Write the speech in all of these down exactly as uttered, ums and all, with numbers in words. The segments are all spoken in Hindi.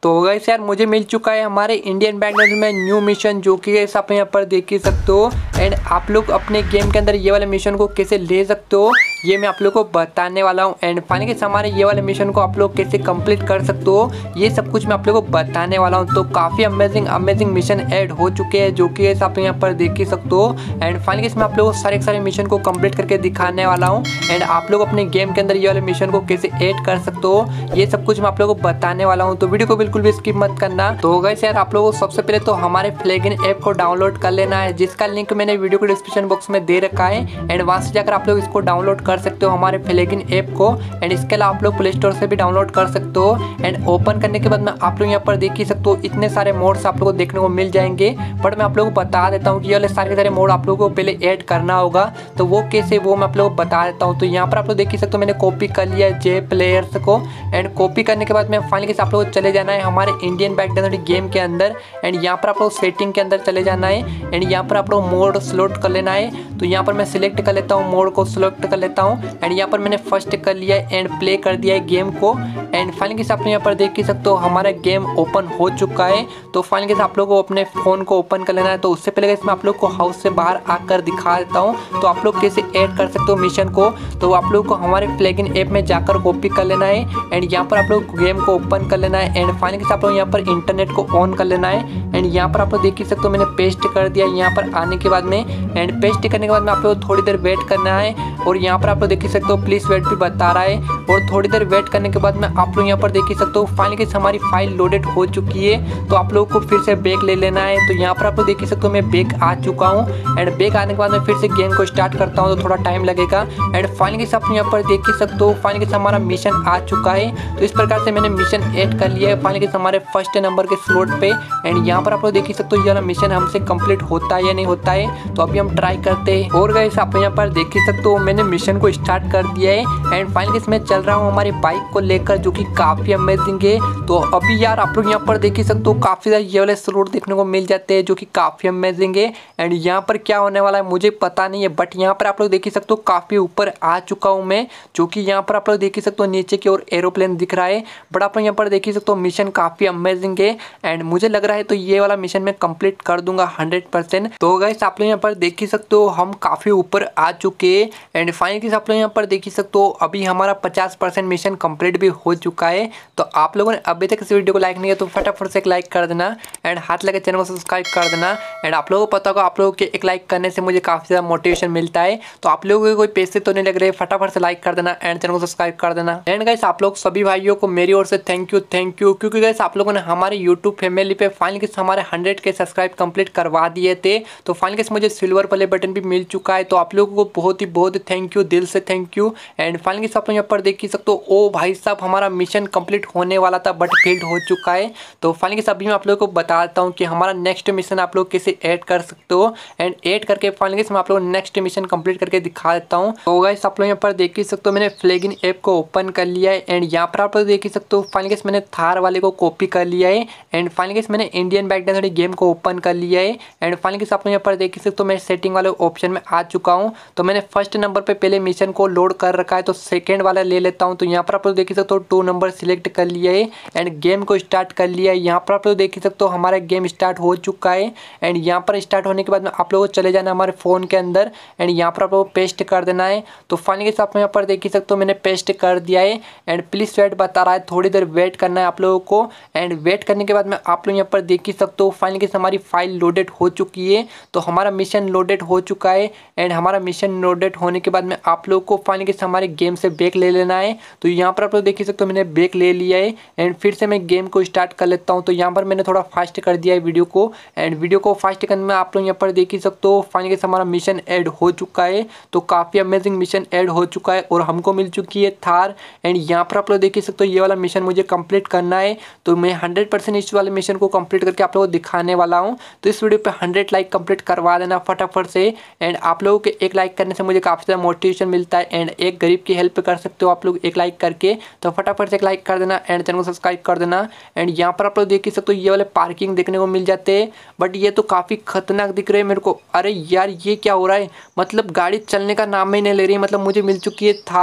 तो गाइस यार मुझे मिल चुका है हमारे इंडियन बैंक में न्यू मिशन, जो कि गाइस आप यहाँ पर देख ही सकते हो। एंड आप लोग अपने गेम के अंदर ये वाले मिशन को कैसे ले सकते हो ये मैं आप लोग को बताने वाला हूँ। एंड फाइनली हमारे ये वाले मिशन को आप लोग कैसे कंप्लीट कर सकते हो ये सब कुछ मैं आप लोग को बताने वाला हूँ। तो काफ़ी अमेजिंग अमेजिंग मिशन ऐड हो चुके हैं, जो कि आप यहाँ पर देख ही सकते हो। एंड फाइनली इसमें आप लोग सारे सारे मिशन को कंप्लीट करके दिखाने वाला हूँ। एंड आप लोग अपने गेम के अंदर ये वाले मिशन को कैसे ऐड कर सकते हो ये सब कुछ मैं आप लोग को बताने वाला हूँ। तो वीडियो को बिल्कुल भी स्किप मत करना। तो गाइस यार आप लोगों को सबसे पहले तो हमारे फ्लैगिन ऐप को डाउनलोड कर लेना है, जिसका लिंक मैंने वीडियो को डिस्क्रिप्शन बॉक्स में दे रखा है। एंड वहां से जाकर आप लोग इसको डाउनलोड कर सकते हो हमारे फ्लैगिन ऐप को। एंड इसके अलावा आप लोग प्ले स्टोर से भी डाउनलोड कर सकते हो। एंड ओपन करने के बाद में आप लोग यहाँ पर देख ही सकते हो इतने सारे मोड्स आप लोग को देखने को मिल जाएंगे। बट मैं आप लोगों को बता देता हूँ कि ये वाले सारे के सारे मोड आप लोगों को पहले ऐड करना होगा, तो वो कैसे वो मैं आप लोगों को बता देता हूँ। तो यहाँ पर आप लोग देख ही सकते हो मैंने कॉपी कर लिया है जे प्लेयर्स को। एंड कॉपी करने के बाद में फाइनली आप लोग को चले जाना है हमारे इंडियन बैंक गेम के अंदर। एंड यहाँ पर आप लोग सेटिंग के अंदर चले जाना है। एंड यहाँ पर आप लोग मोड सिलेक्ट कर लेना है। तो यहाँ पर मैं सिलेक्ट कर लेता हूँ, मोड को सिलेक्ट कर लेता हूँ। एंड यहाँ पर मैंने फर्स्ट कर लिया है एंड प्ले कर दिया है गेम को। एंड फाइनली आप यहाँ पर देख ही सकते हो हमारा गेम ओपन हो चुका है। तो फाइनली आप लोग को अपने फ़ोन को ओपन कर लेना है। तो उससे पहले इसमें आप लोग को हाउस से बाहर आकर दिखा देता हूँ तो आप लोग कैसे ऐड कर सकते हो मिशन को। तो आप लोग को हमारे फ्लैगिन ऐप में जाकर कॉपी कर लेना है। एंड यहाँ पर आप लोग गेम को ओपन कर लेना है। एंड फाइनली आप लोग यहाँ पर इंटरनेट को ऑन कर लेना है। एंड यहाँ पर आप लोग देख ही सकते हो मैंने पेस्ट कर दिया यहाँ पर आने के बाद में। एंड पेस्ट करने के बाद में आप लोग थोड़ी देर वेट करना है। और यहाँ पर आप लोग देख ही सकते हो प्लीज़ वेट भी बता रहा है। और थोड़ी देर वेट करने के बाद में आप लोग यहाँ पर देख ही सकते हो फाइनली हमारी फाइल लोडेड हो चुकी है। तो आप लोग को फिर से बैक ले लेना है। तो यहाँ पर आप लोग देख ही सकते हो मैं बैक आ चुका हूँ। एंड बैक आने के बाद में फिर से गेम को स्टार्ट करता हूँ तो थोड़ा टाइम लगेगा। एंड फाइनली आप यहाँ पर देख ही सकते हो फाइनली हमारा मिशन आ चुका है। तो इस प्रकार से मैंने मिशन ऐड कर लिया है फाइनली हमारे फर्स्ट नंबर के स्लॉट पे। एंड यहाँ पर आप लोग देख ही सकते हो ये मिशन हमसे कंप्लीट होता है या नहीं होता है। तो अभी हम ट्राई करते हैं। और गाइस आप यहाँ पर देख ही सकते हो मैंने मिशन को स्टार्ट कर दिया है। एंड फाइनली इसमें चल रहा हूँ हमारी बाइक को लेकर, जो कि काफ़ी अमेजिंग है। तो अभी यार आप लोग यहाँ पर देख ही सकते हो काफ़ी सारे ये वाले स्लॉट देखने को मिल जाते हैं, जो कि काफ़ी अमेजिंग है। एंड यहाँ पर क्या होने वाला है मुझे पता नहीं है, बट यहाँ पर आप लोग देख ही सकते हो काफ़ी ऊपर आ चुका हूँ मैं, जो कि यहाँ पर आप लोग देख ही सकते हो नीचे की ओर एरोप्लेन दिख रहा है। बट आप लोग यहाँ पर देख ही सकते हो मिशन काफ़ी अमेजिंग है। एंड मुझे लग रहा है तो ये वाला मिशन मैं कंप्लीट कर दूंगा हंड्रेड परसेंट। तो गाइस आप लोग यहाँ पर देख ही सकते हो हम काफ़ी ऊपर आ चुके हैं। एंड फाइनली आप लोग यहाँ पर देख ही सकते हो अभी हमारा पचास परसेंट मिशन कंप्लीट भी हो चुका है। तो आप लोगों ने अभी तक इस वीडियो को लाइक नहीं किया तो फटाफट से एक लाइक कर देना। एंड हाथ लगे चैनल को सब्सक्राइब कर देना। एंड आप लोगों को पता होगा आप लोगों के एक लाइक करने से मुझे काफ़ी ज़्यादा मोटिवेशन मिलता है। तो आप लोगों को कोई पैसे तो नहीं लग रहे, फटाफट से लाइक कर देना एंड चैनल को सब्सक्राइब कर देना। एंड गाइस आप लोग सभी भाइयों को मेरी ओर से थैंक यू थैंक यू क्योंकि गाइस आप लोगों ने हमारे यूट्यूब फैमिली पे फाइनली हमारे हंड्रेड के सब्सक्राइब कंप्लीट करवा दिए थे। तो फाइनली मुझे सिल्वर प्ले बटन भी मिल चुका है। तो आप लोगों को बहुत ही बहुत थैंक यू, दिल से थैंक यू। एंड फाइनली आप लोग यहाँ पर देख ही सकते हो ओ भाई साहब हमारा मिशन कंप्लीट होने वाला था बट फेल्ड हो चुका है। तो फाइनली अभी मैं आप लोगों को बताता हूँ कि हमारा नेक्स्ट मिशन आप लोग कैसे ऐड कर सकते हो। एंड ऐड करके फाइनली मैं आप लोग नेक्स्ट मिशन कंप्लीट करके दिखा देता हूँ। तो गाइस आप लोग यहाँ पर देख ही सकते हो मैंने फ्लैगिन ऐप को ओपन कर लिया है। एंड यहाँ पर आप लोग देख ही सकते हो फाइनली मैंने थार वाले को कॉपी कर लिया है। एंड फाइनली मैंने इंडियन बैंक गेम को ओपन कर लिया है। एंड फाइनली आप लोग यहाँ पर देख ही सकते हो मैं सेटिंग वाले ऑप्शन में आ चुका हूँ। तो मैंने फर्स्ट नंबर पे पहले मिशन को लोड कर रखा है, तो सेकंड वाला ले लेता हूँ। तो यहाँ पर आप लोग देख ही सकते हो टू नंबर सिलेक्ट कर लिया है। एंड गेम को स्टार्ट कर लिया है। यहाँ पर आप लोग देख ही सकते हो हमारा गेम स्टार्ट हो चुका है। एंड यहाँ पर स्टार्ट होने के बाद में आप लोगों को चले जाना हमारे फ़ोन के अंदर। एंड यहाँ पर आप लोगों को पेस्ट कर देना है। तो फाइनली आप यहाँ पर देख ही सकते हो मैंने पेस्ट कर दिया है। एंड प्लीज़ वेट बता रहा है, थोड़ी देर वेट करना है आप लोगों को। एंड वेट करने के बाद में आप लोग यहाँ पर देख ही सकते हो फाइनली हमारी फाइल लोडेड हो चुकी है। तो हमारा मिशन लोडेड हो चुका है। एंड हमारा मिशन लोडेड होने के बाद में आप लोग को फाइनली हमारे गेम से बैक ले लेना है। तो यहाँ पर आप लोग देख ही सकते हो मैंने बैक ले लिया है। एंड फिर से मैं गेम को स्टार्ट कर लेता हूँ। तो यहाँ पर मैंने थोड़ा फास्ट कर दिया है वीडियो को। एंड वीडियो को फास्ट करने में आप लोग यहाँ पर देख ही सकते हो फाइनली हमारा मिशन ऐड हो चुका है। तो काफ़ी अमेजिंग मिशन ऐड हो चुका है और हमको मिल चुकी है थार। एंड यहाँ पर आप लोग देख ही सकते हो ये वाला मिशन मुझे कंप्लीट करना है। तो मैं हंड्रेड परसेंट इस वाले मिशन को कंप्लीट करके आप लोगों को दिखाने वाला हूँ। तो इस वीडियो पे हंड्रेड लाइक कंप्लीट करवा देना फटाफट से। एंड आप लोगों के एक लाइक करने से मुझे काफ़ी ज़्यादा मोटिवेशन मिलता है। एंड एक गरीब की हेल्प कर सकते हो आप लोग एक लाइक करके। तो फटाफट से एक लाइक कर देना एंड चैनल को सब्सक्राइब कर देना। एंड यहाँ पर आप लोग देख ही सकते हो ये वाले पार्किंग देखने को मिल जाते हैं, बट ये तो काफ़ी खतरनाक दिख रहे हैं मेरे को। अरे यार ये क्या हो रहा है, मतलब गाड़ी चलने का नाम ही नहीं ले रही। मतलब मुझे मिल चुकी है थार,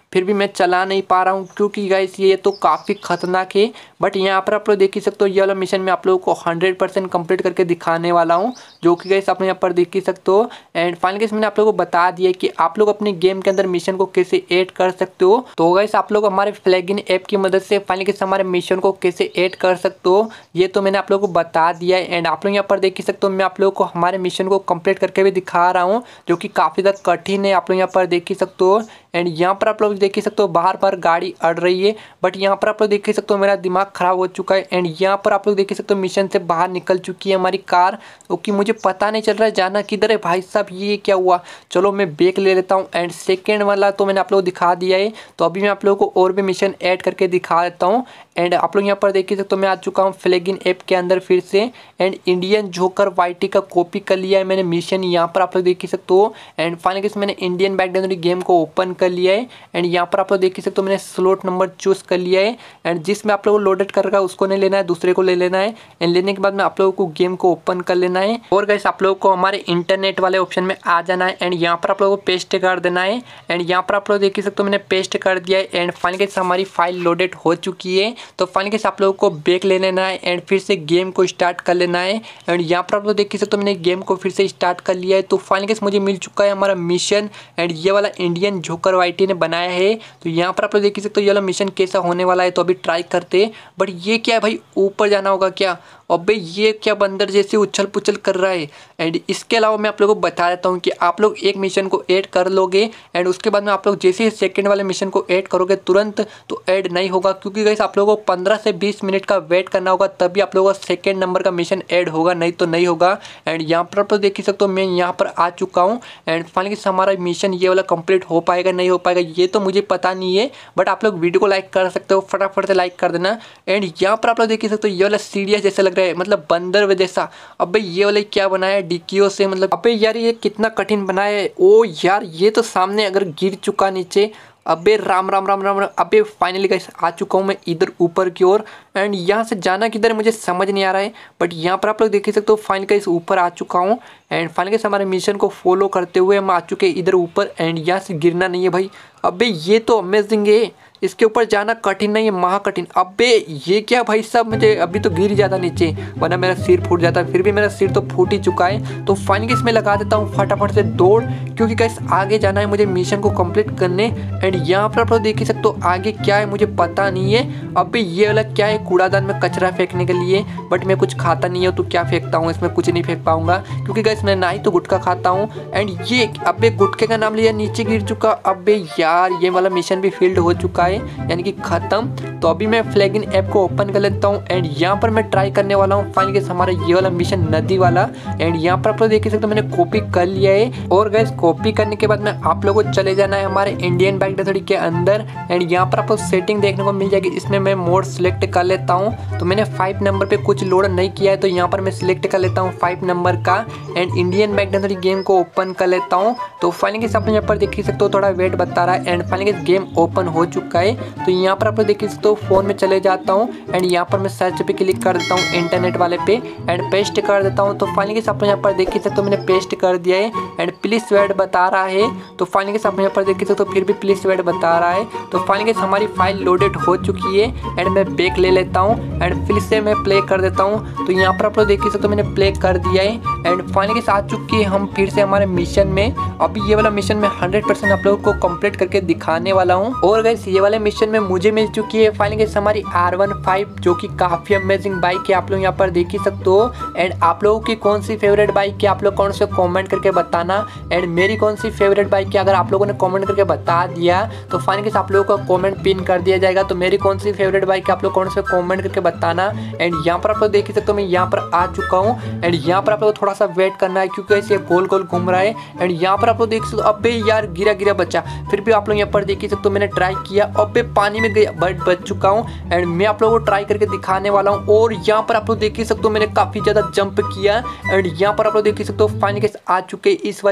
फिर भी मैं चला नहीं पा रहा हूँ क्योंकि गाइस ये तो काफ़ी खतरनाक है। बट यहाँ पर आप लोग देख ही सकते हो ये वाला मिशन मैं आप लोगों को हंड्रेड परसेंट कंप्लीट करके दिखाने वाला हूँ, जो कि गाइस आप यहाँ पर देख ही सकते हो। एंड फाइनली गाइस मैंने आप लोगों को बता दिया कि आप लोग अपने गेम के अंदर मिशन को कैसे ऐड कर सकते हो। तो गाइस आप लोग हमारे फ्लैगिन ऐप की मदद से फाइनली गाइस हमारे मिशन को कैसे ऐड कर सकते हो ये तो मैंने आप लोगों को बता दिया है। एंड आप लोग यहाँ पर देख ही सकते हो मैं आप लोगों को हमारे मिशन को कंप्लीट करके भी दिखा रहा हूँ, जो कि काफ़ी ज़्यादा कठिन है। आप लोग यहाँ पर देख ही सकते हो। एंड यहाँ पर आप लोग देख ही सकते हो बाहर बाहर गाड़ी अड़ रही है, बट यहाँ पर आप लोग देख ही सकते हो मेरा दिमाग खराब हो चुका है। एंड यहाँ पर आप लोग देख ही सकते हो मिशन से बाहर निकल चुकी है हमारी कार, क्योंकि मुझे पता नहीं चल रहा है जाना किधर है। भाई साहब ये क्या हुआ, चलो मैं ब्रेक ले लेता हूँ। एंड सेकेंड वाला तो मैंने आप लोग को दिखा दिया है, तो अभी मैं आप लोगों को और भी मिशन ऐड करके दिखा देता हूँ। एंड आप लोग यहाँ पर देख ही सकते हो मैं आ चुका हूँ फ्लैगिन ऐप के अंदर फिर से। एंड इंडियन जोकर वाईटी का कॉपी कर लिया है मैंने मिशन, यहाँ पर आप लोग देख ही सकते हो। एंड फाइनली मैंने इंडियन बैकडाउन गेम को ओपन कर लिया है। एंड यहाँ पर आप लोग देख ही सकते हो मैंने स्लॉट नंबर चूज कर लिया है। एंड जिसमें आप लोगों को लोडेड कर रखा है उसको नहीं लेना है, दूसरे को ले लेना है। एंड लेने के बाद में आप लोगों को गेम को ओपन कर लेना है। और गाइस आप लोगों को हमारे इंटरनेट वाले ऑप्शन में आ जाना है। एंड यहाँ पर आप लोगों को पेस्ट कर देना है। एंड यहाँ पर आप लोग देख ही सकते हो मैंने पेस्ट कर दिया है। एंड फाइनली हमारी फाइल लोडेड हो चुकी है। तो फाइनली आप लोगों को बैक ले लेना है एंड फिर से गेम को स्टार्ट कर लेना है। एंड यहाँ पर आप लोग देख ही सकते हो मैंने गेम को फिर से स्टार्ट कर लिया है। तो फाइनली मुझे मिल चुका है हमारा मिशन। एंड ये वाला इंडियन जोकर वाईटी ने बनाया है। तो यहाँ पर आप लोग देख ही सकते हो ये वाला मिशन कैसा होने वाला है, तो अभी ट्राई करते। बट ये क्या है भाई, ऊपर जाना होगा क्या? अबे ये क्या बंदर जैसे उछल पुछल कर रहा है। एंड इसके अलावा मैं आप लोगों को बता देता हूँ कि आप लोग एक मिशन को ऐड कर लोगे एंड उसके बाद में आप लोग जैसे ही सेकंड वाले मिशन को ऐड करोगे तुरंत तो ऐड नहीं होगा, क्योंकि गाइस आप लोगों को पंद्रह से बीस मिनट का वेट करना होगा, तभी आप लोगों का सेकंड नंबर का मिशन ऐड होगा, नहीं तो नहीं होगा। एंड यहाँ पर आप लोग देख ही सकते हो मैं यहाँ पर आ चुका हूँ। एंड फाइनली हमारा मिशन ये वाला कंप्लीट हो पाएगा नहीं हो पाएगा ये तो मुझे पता नहीं है, बट आप लोग वीडियो को लाइक कर सकते हो, फटाफट से लाइक कर देना। एंड यहाँ पर आप लोग देख ही सकते हो ये वाला सीढ़ियाँ जैसे लग रहा है, मतलब बंदर जैसा। अबे ये वाले क्या बनाया है डिक्कियों से, मतलब अबे यार ये कितना कठिन बनाया है। ओ यार ये तो सामने अगर गिर चुका नीचे, अबे राम राम राम राम राम। अबे फाइनली गाइस आ चुका हूँ मैं इधर ऊपर की ओर। एंड यहाँ से जाना किधर है मुझे समझ नहीं आ रहा है, बट यहाँ पर आप लोग देख सकते हो फाइनली गाइस ऊपर आ चुका हूँ। एंड फाइनली गाइस हमारे मिशन को फॉलो करते हुए हम आ चुके इधर ऊपर। एंड यहाँ से गिरना नहीं है भाई। अबे ये तो अमेजिंग है, इसके ऊपर जाना कठिन नहीं है, महा कठिन। अबे ये क्या भाई साहब, मुझे अभी तो गिर जाता नीचे वरना मेरा सिर फूट जाता, फिर भी मेरा सिर तो फूट ही चुका है। तो फाइनली इसमें लगा देता हूँ फटाफट से दौड़, क्योंकि गाइस आगे जाना है मुझे मिशन को कंप्लीट करने। एंड यहाँ पर आप लोग देख ही सकते हो आगे क्या है मुझे पता नहीं है। अबे ये वाला क्या है, कूड़ादान में कचरा फेंकने के लिए, बट मैं कुछ खाता नहीं हूँ तो क्या फेंकता हूँ, इसमें कुछ नहीं फेंक पाऊंगा क्योंकि गाइस मैं ना ही तो गुटखा खाता हूँ। एंड ये अबे गुटखे का नाम लिया नीचे गिर चुका। अबे यार ये वाला मिशन भी फील्ड हो चुका है, यानी कि खत्म। तो अभी मैं फ्लैगिन ऐप को ओपन कर लेता हूँ। एंड यहाँ पर मैं ट्राई करने वाला हूँ फाइनली हमारा ये वाला मिशन नदी वाला। एंड यहाँ पर आप लोग देख सकते हो मैंने कॉपी कर लिया है। और गाइस कॉपी करने के बाद में आप लोगों को चले जाना है हमारे इंडियन बैकडाउन के अंदर। एंड यहाँ पर आपको सेटिंग देखने को मिल जाएगी, इसमें मैं मोड सिलेक्ट कर लेता हूँ। तो मैंने फाइव नंबर पे कुछ लोड नहीं किया है, तो यहाँ पर मैं सिलेक्ट कर लेता हूँ फाइव नंबर का। एंड इंडियन बैकडाउन गेम को ओपन कर लेता हूँ। तो फाइनली आप यहाँ पर देख सकते हो थोड़ा वेट बता रहा है। एंड फाइनली गेम ओपन हो चुका है। तो यहाँ पर आप लोग देख सकते हो फोन में चले जाता हूँ। एंड यहाँ पर मैं सर्च पे क्लिक कर देता हूँ इंटरनेट वाले पे एंड पेस्ट कर देता हूँ। तो फाइनली आप यहाँ पर देख सकते हो मैंने पेस्ट कर दिया है। एंड प्लीज वेट बता रहा है, तो फाइनली आप यहाँ पर देख सकते हो फिर भी प्लीज वेट बता रहा है। तो फाइनली हमारी फाइल लोडेड हो चुकी है। एंड मैं बैक ले लेता हूँ एंड फिर से मैं प्ले कर देता हूँ। तो यहाँ पर आप लोग देख सकते हो मैंने प्ले कर दिया है। एंड फाइनली आ चुकी है हम फिर से हमारे मिशन में। अभी ये वाला मिशन मैं हंड्रेड परसेंट आप लोगों को कंप्लीट करके दिखाने वाला हूँ। और गाइस ये वाले मिशन में मुझे मिल चुकी है फाइनली हमारी आर वन फाइव, जो कि काफी अमेजिंग बाइक है, आप लोग यहाँ पर देख ही सकते हो। एंड आप लोगों की कौन सी फेवरेट बाइक है आप लोग कौन से कमेंट करके बताना। एंड मेरी कौन सी फेवरेट बाइक है अगर आप लोगों ने कमेंट करके बता दिया तो फाइनली आप लोगों का कमेंट पिन कर दिया जाएगा। तो मेरी कौन सी फेवरेट बाइक है आप लोग कौन से कमेंट करके बताना। एंड यहाँ पर आप लोग देख ही सकते हो मैं यहाँ पर आ चुका हूँ। एंड यहाँ पर आप लोग थोड़ा सा वेट करना है क्योंकि ऐसे गोल गोल घूम रहा है। एंड यहाँ पर आप लोग देख सकते हो अबे यार गिरा गिरा बच्चा, फिर भी आप लोग यहाँ पर देख ही सकते हो मैंने ट्राई किया। अबे पानी में गया बट बच चुका हूँ। एंड मैं आप लोगों को ट्राई करके दिखाने वाला हूँ। और यहाँ पर आप लोग देख ही सकते हो मैंने काफी ज्यादा जंप किया। एंड यहाँ पर आप लोग देख ही सकते हो फाइनली आ चुके इस वाली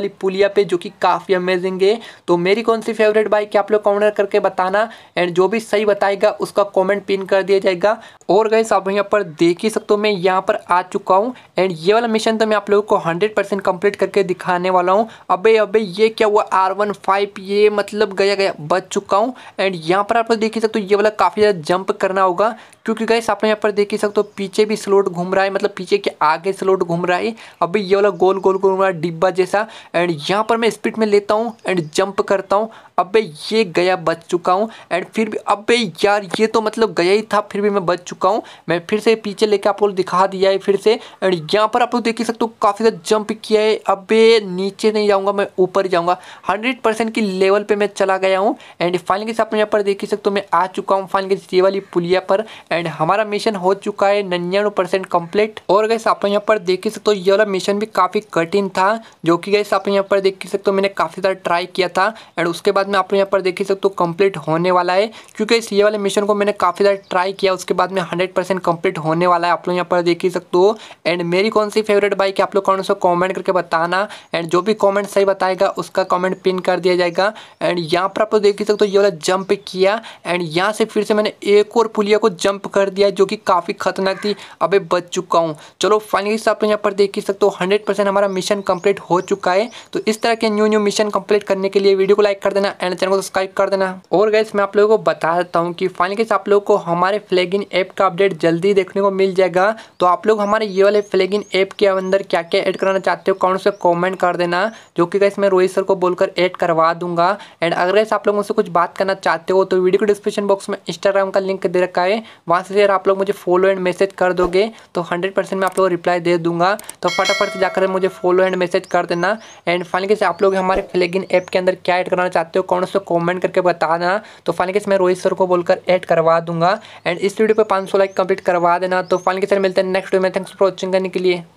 वाली पुलिया पे, जो कि काफ़ी अमेजिंग है। तो मेरी कौन सी फेवरेट बाइक है आप लोग कमेंट करके बताना, एंड जो भी सही बताएगा उसका कमेंट पिन कर दिया जाएगा। और गाइस आप यहाँ पर देख ही सकते हो मैं यहाँ पर आ चुका हूँ, एंड ये वाला मिशन तो मैं आप लोगों को हंड्रेड परसेंट कंप्लीट करके दिखाने वाला हूँ। अबे अबे ये क्या हुआ, आर वन फाइव, ये मतलब गया गया बच चुका हूँ। एंड यहाँ पर आप लोग देख ही सकते हो ये वाला काफ़ी ज़्यादा जंप करना होगा, क्योंकि गाइस आप यहाँ पर देख ही सकते हो पीछे भी स्लोट घूम रहा है, मतलब पीछे के आगे स्लोट घूम रहा है। अभी ये वाला गोल गोल घूम रहा है डिब्बा जैसा, एंड यहाँ पर मैं स्पीड में लेता हूँ एंड जंप करता हूँ। अबे ये गया, बच चुका हूँ। एंड फिर भी अबे यार ये तो मतलब गया ही था, फिर भी मैं बच चुका हूँ। मैं फिर से पीछे लेके आप लोग दिखा दिया है फिर से। एंड यहाँ पर आप लोग देख ही सकते हो काफ़ी ज़्यादा जंप किया है। अबे नीचे नहीं जाऊँगा, मैं ऊपर ही जाऊँगा। हंड्रेड परसेंट की लेवल पे मैं चला गया हूँ। एंड फाइनली आप यहाँ पर देख ही सकते हो मैं आ चुका हूँ फाइनली ये वाली पुलिया पर, एंड हमारा मिशन हो चुका है निन्यानवे परसेंट कंप्लीट। और गाइस आप यहाँ पर देख ही सकते हो ये वाला मिशन भी काफ़ी कठिन था, जो कि गाइस आप यहाँ पर देख ही सकते हो मैंने काफ़ी ज़्यादा ट्राई किया था। एंड उसके बाद में आप यहाँ पर देख ही सकते हो कंप्लीट होने वाला है, क्योंकि इस ये वाले मिशन को मैंने काफ़ी ज़्यादा ट्राई किया, उसके बाद में हंड्रेड परसेंट कंप्लीट होने वाला है। आप लोग यहाँ पर देख ही सकते हो। एंड मेरी कौन सी फेवरेट बाइक है आप लोग कौन सा कॉमेंट करके बताना, एंड जो भी कॉमेंट सही बताएगा उसका कॉमेंट पिन कर दिया जाएगा। एंड यहाँ पर आप लोग देख ही सकते हो ये वाला जंप किया, एंड यहाँ से फिर से मैंने एक और पुलिया को जंप कर दिया, जो कि काफ़ी खतरनाक थी। अबे बच चुका हूँ। चलो फाइनली आप यहाँ पर देख ही सकते हो हंड्रेड परसेंट हमारा मिशन कंप्लीट हो चुका है। तो इस तरह के न्यू न्यू मिशन कंप्लीट करने के लिए वीडियो को लाइक कर देना एंड चैनल को सब्सक्राइब कर देना। और गाइस मैं आप लोगों को बता देता हूँ कि फाइनली आप लोगों को हमारे फ्लैगिन ऐप का अपडेट जल्दी देखने को मिल जाएगा। तो आप लोग हमारे ये वाले फ्लैगिन ऐप के अंदर क्या क्या ऐड कराना चाहते हो कौन से कमेंट कर देना, जो कि गाइस मैं रोहित सर को बोलकर ऐड करवा दूंगा। एंड अगर गाइस आप लोग मुझसे कुछ बात करना चाहते हो तो वीडियो को डिस्क्रिप्शन बॉक्स में इंस्टाग्राम का लिंक दे रखा है, वहाँ से यार आप लोग मुझे फॉलो एंड मैसेज कर दोगे तो हंड्रेड परसेंट मैं आप लोगों को रिप्लाई दे दूंगा। तो फटाफट से जाकर मुझे फॉलो एंड मैसेज कर देना। एंड फाइनली से आप लोग हमारे फ्लैगिन ऐप के अंदर क्या ऐड कराना चाहते हो कौन से कमेंट करके बताना। तो फाइनली मैं रोहित सर को बोलकर ऐड करवा दूंगा। एंड इस वीडियो पे पाँच सौ लाइक कंप्लीट करवा देना। तो फाइनली सर मिलते हैं नेक्स्ट वीडियो में। थैंक्स फॉर वॉचिंग करने के लिए।